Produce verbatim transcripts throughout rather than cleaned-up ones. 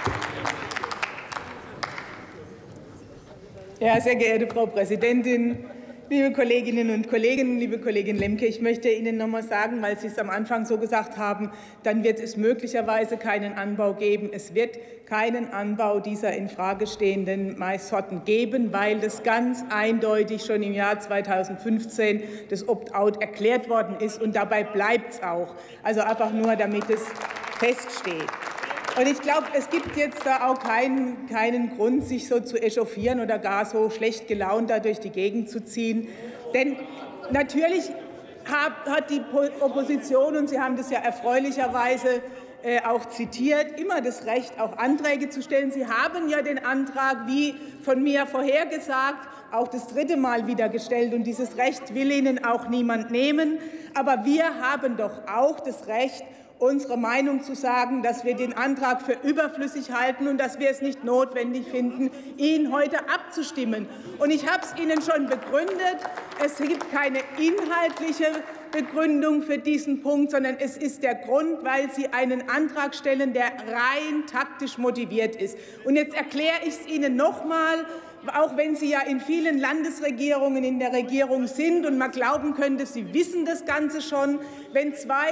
Ja, sehr geehrte Frau Präsidentin, liebe Kolleginnen und Kollegen, liebe Kollegin Lemke, ich möchte Ihnen noch mal sagen, weil Sie es am Anfang so gesagt haben, dann wird es möglicherweise keinen Anbau geben. Es wird keinen Anbau dieser in Frage stehenden Maissorten geben, weil das ganz eindeutig schon im Jahr zweitausendfünfzehn das Opt-out erklärt worden ist. Und dabei bleibt es auch. Also einfach nur, damit es feststeht. Und ich glaube, es gibt jetzt da auch keinen, keinen Grund, sich so zu echauffieren oder gar so schlecht gelaunt da durch die Gegend zu ziehen. Denn natürlich hat die Opposition, und Sie haben das ja erfreulicherweise auch zitiert, immer das Recht, auch Anträge zu stellen. Sie haben ja den Antrag, wie von mir vorhergesagt, auch das dritte Mal wieder gestellt. Und dieses Recht will Ihnen auch niemand nehmen. Aber wir haben doch auch das Recht, unsere Meinung zu sagen, dass wir den Antrag für überflüssig halten und dass wir es nicht notwendig finden, ihn heute abzustimmen. Und ich habe es Ihnen schon begründet. Es gibt keine inhaltliche Begründung für diesen Punkt, sondern es ist der Grund, weil Sie einen Antrag stellen, der rein taktisch motiviert ist. Und jetzt erkläre ich es Ihnen noch mal, auch wenn Sie ja in vielen Landesregierungen in der Regierung sind und man glauben könnte, Sie wissen das Ganze schon, wenn zwei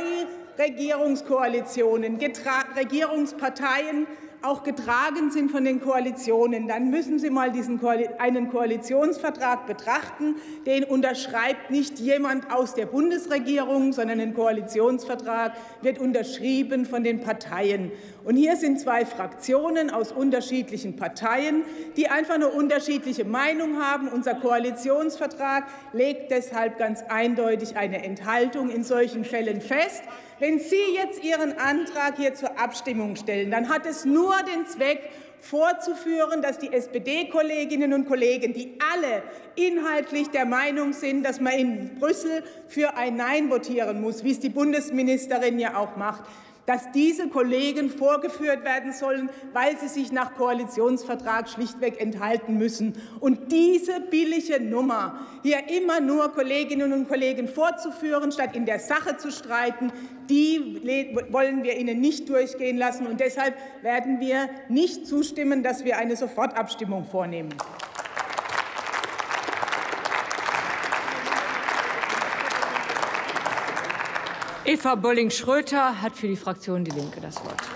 Regierungskoalitionen, Regierungsparteien auch getragen sind von den Koalitionen, dann müssen Sie mal diesen Koal- einen Koalitionsvertrag betrachten. Den unterschreibt nicht jemand aus der Bundesregierung, sondern ein Koalitionsvertrag wird unterschrieben von den Parteien. Und hier sind zwei Fraktionen aus unterschiedlichen Parteien, die einfach eine unterschiedliche Meinung haben. Unser Koalitionsvertrag legt deshalb ganz eindeutig eine Enthaltung in solchen Fällen fest. Wenn Sie jetzt Ihren Antrag hier zur Abstimmung stellen, dann hat es nur den Zweck, vorzuführen, dass die S P D-Kolleginnen und Kollegen, die alle inhaltlich der Meinung sind, dass man in Brüssel für ein Nein votieren muss, wie es die Bundesministerin ja auch macht, dass diese Kollegen vorgeführt werden sollen, weil sie sich nach Koalitionsvertrag schlichtweg enthalten müssen. Und diese billige Nummer, hier immer nur Kolleginnen und Kollegen vorzuführen, statt in der Sache zu streiten, die wollen wir Ihnen nicht durchgehen lassen. Und deshalb werden wir nicht zustimmen, dass wir eine Sofortabstimmung vornehmen. Eva Bolling-Schröter hat für die Fraktion Die Linke das Wort.